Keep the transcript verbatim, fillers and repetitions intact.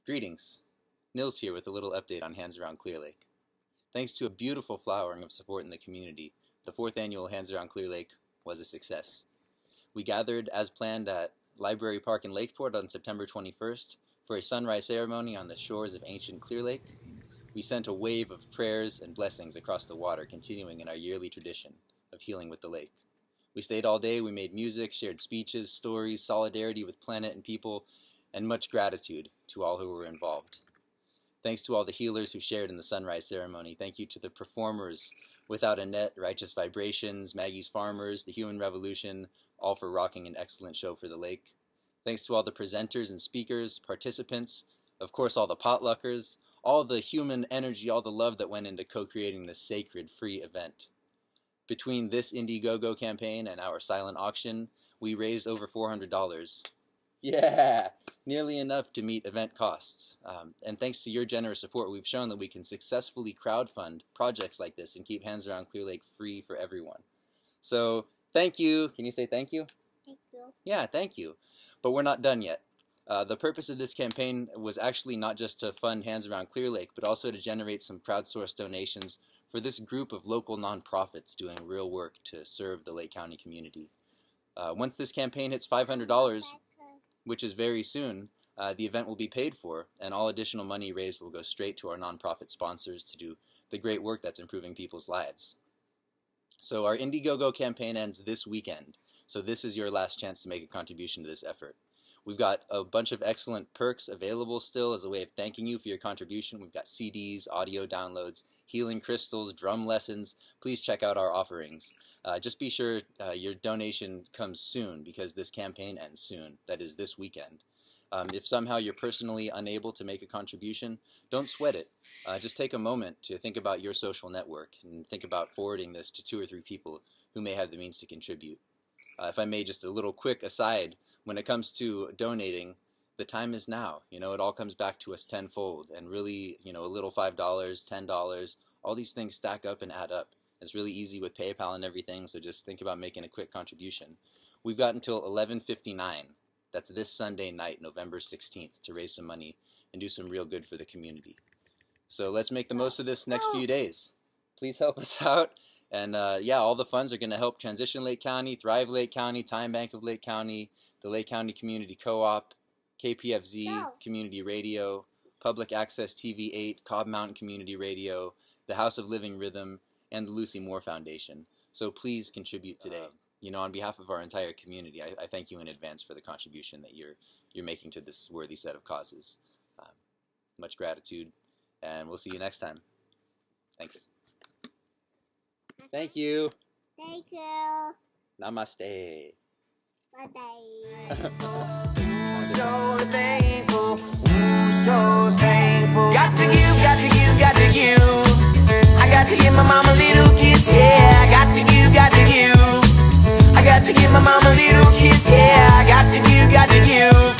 Greetings. Nils here with a little update on Hands Around Clear Lake. Thanks to a beautiful flowering of support in the community, the fourth annual Hands Around Clear Lake was a success. We gathered as planned at Library Park in Lakeport on September twenty-first for a sunrise ceremony on the shores of ancient Clear Lake. We sent a wave of prayers and blessings across the water, continuing in our yearly tradition of healing with the lake. We stayed all day, we made music, shared speeches, stories, solidarity with planet and people, and much gratitude to all who were involved. Thanks to all the healers who shared in the sunrise ceremony. Thank you to the performers, Without a Net, Righteous Vibrations, Maggie's Farmers, The Human Revolution, all for rocking an excellent show for the lake. Thanks to all the presenters and speakers, participants, of course all the potluckers, all the human energy, all the love that went into co-creating this sacred, free event. Between this Indiegogo campaign and our silent auction, we raised over four hundred dollars. Yeah, nearly enough to meet event costs. Um, and thanks to your generous support, we've shown that we can successfully crowdfund projects like this and keep Hands Around Clear Lake free for everyone. So, thank you. Can you say thank you? Thank you. Yeah, thank you. But we're not done yet. Uh, the purpose of this campaign was actually not just to fund Hands Around Clear Lake, but also to generate some crowdsourced donations for this group of local nonprofits doing real work to serve the Lake County community. Uh, once this campaign hits five hundred dollars, which is very soon, uh, the event will be paid for, and all additional money raised will go straight to our nonprofit sponsors to do the great work that's improving people's lives. So our Indiegogo campaign ends this weekend, so this is your last chance to make a contribution to this effort. We've got a bunch of excellent perks available still as a way of thanking you for your contribution. We've got C Ds, audio downloads, healing crystals, drum lessons. Please check out our offerings. Uh, just be sure uh, your donation comes soon, because this campaign ends soon. That is this weekend. Um, if somehow you're personally unable to make a contribution, don't sweat it. Uh, just take a moment to think about your social network and think about forwarding this to two or three people who may have the means to contribute. Uh, if I may, just a little quick aside, when it comes to donating, the time is now. You know, it all comes back to us tenfold, and really, you know, a little five dollars, ten dollars, all these things stack up and add up. It's really easy with PayPal and everything, so just think about making a quick contribution. We've got until eleven fifty-nine, that's this Sunday night, November sixteenth, to raise some money and do some real good for the community. So let's make the most of this next few days. Please help us out. And uh, yeah, all the funds are going to help Transition Lake County, Thrive Lake County, Time Bank of Lake County, the Lake County Community Co-op, K P F Z No. Community Radio, Public Access T V eight, Cobb Mountain Community Radio, the House of Living Rhythm, and the Lucy Moore Foundation. So please contribute today. You know, on behalf of our entire community, I, I thank you in advance for the contribution that you're you're making to this worthy set of causes. Um, much gratitude, and we'll see you next time. Thanks. Thank you. Thank you. Namaste. Bye-bye. So thankful, ooh, so thankful. Got to give, got to give, got to give. I got to give my mama a little kiss, yeah. I got to give, got to give. I got to give my mama a little kiss, yeah. I got to give, got to give.